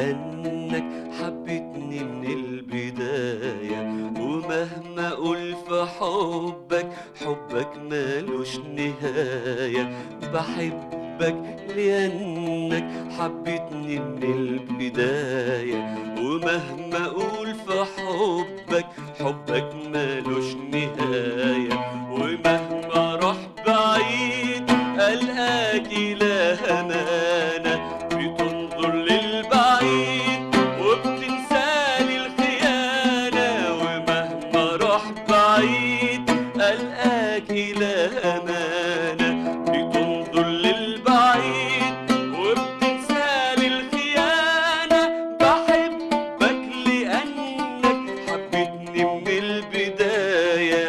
لأنك حبيتني من البداية، ومهما أقول في حبك مالوش نهاية. بحبك لأنك حبيتني من البداية، ومهما أقول في حبك مالوش نهاية. ومهما أروح بعيد ألقاك إله أمانة، بتنظر للبعيد وبتنسالي الخيانة. ومهما أروح بعيد ألقاك إله أمانة، بتنظر للبعيد وبتنسالي الخيانة. بحبك لأنك حبيتني من البداية.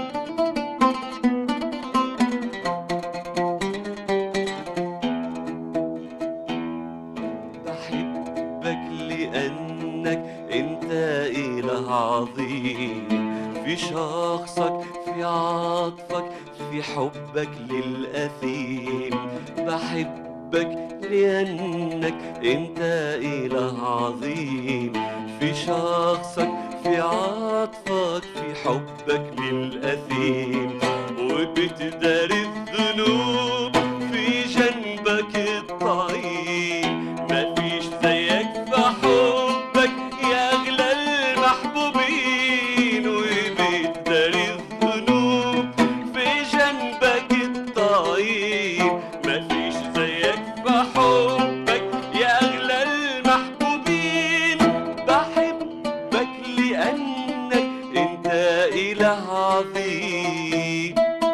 بحبك لأنك أنت إله عظيم، في شخصك في عطفك في حبك للأثيم. بحبك لأنك أنت إله عظيم، في شخصك في عطفك في حبك للأثيم. وبتداري الذنوب في جنبك الطعيم، مفيش زيك في حبك يا أغلى المحبوبين. وبتداري الذنوب في جنبك الطعيم، مفيش زيك في حبك يا أغلى المحبوبين. بحبك لأنك أنت إله عظيم.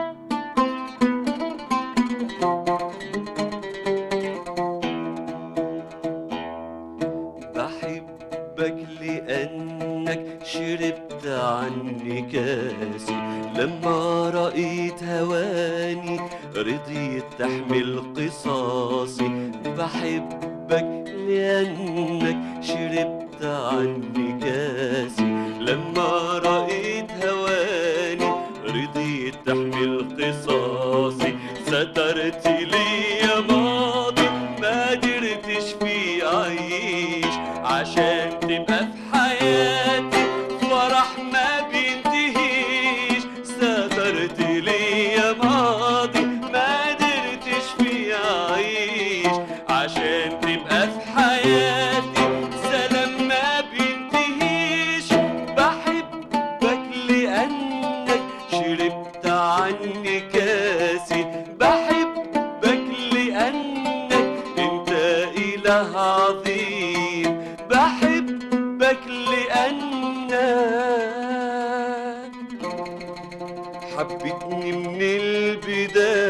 بحبك لأنك شربت عني كاسي، لما رأيت هواني رضيت تحمل قصاصي. بحبك لأنك شربت عني كاسي، لما رأيت هواني رضيت تحمل قصاصي. سترت لي ماضي ما قدرتش فيه أعيش، عشان تبقى في حياتي فرح ما بينتهيش. سترت لي ماضي ما قدرتش فيه أعيش، عشان تبقى في حياتي سلام ما بينتهيش. بحبك لأنك شربت عني كاسي، بحبك لأنك أنت إله عظيم. بحبك لأنك حبيتني من البداية.